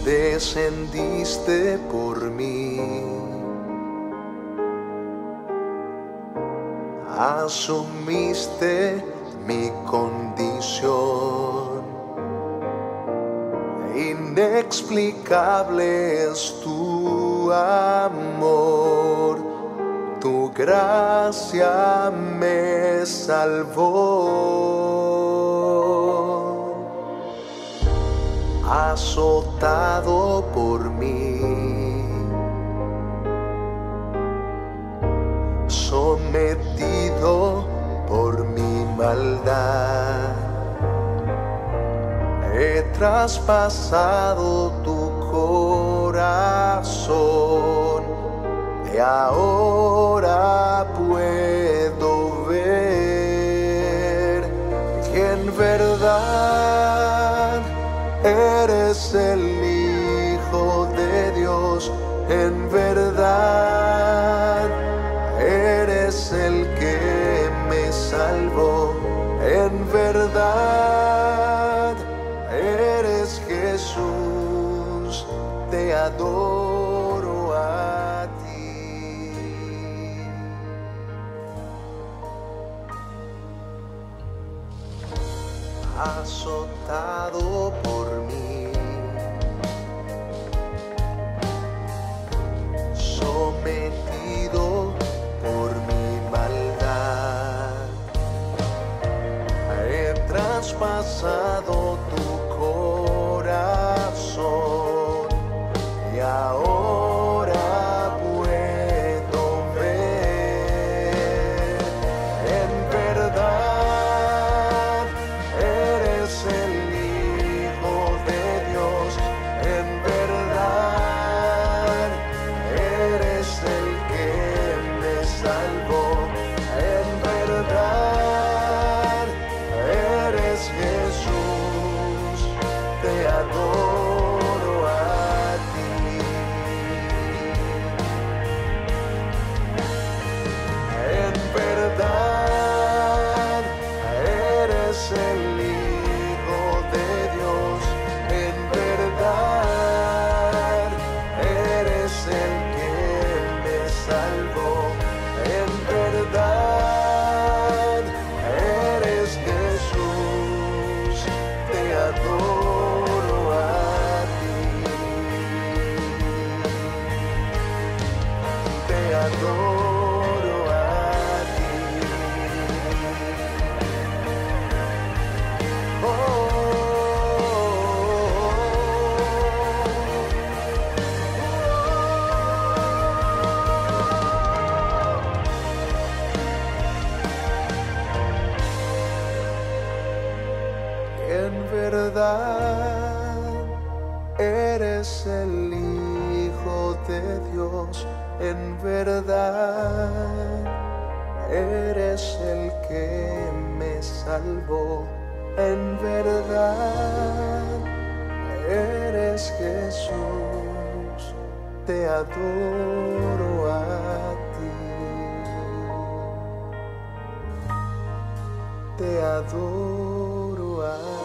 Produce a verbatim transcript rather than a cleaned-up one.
descendiste por mí, asumiste mi condición. Inexplicable es tu amor, tu gracia me salvó. Azotado por mí, sometido por mi maldad, he traspasado tu corazón y ahora puedo ver que en verdad eres el Hijo de Dios, en verdad eres el que me salvó, en verdad eres Jesús, te adoro a ti. Azotado por mí, sometido por mi maldad, he traspasado tu corazón y ahora puedo ver, en verdad eres el Hijo de Dios, en verdad eres el que me salvó, en verdad eres Jesús, te adoro a ti. En verdad eres el Hijo de Dios, en verdad eres el que me salvó, en verdad eres Jesús, te adoro a ti, te adoro a ti. Oh, en verdad eres el Hijo de Dios, en verdad eres el que me salvó, en verdad eres Jesús, te adoro a ti, te adoro a ti.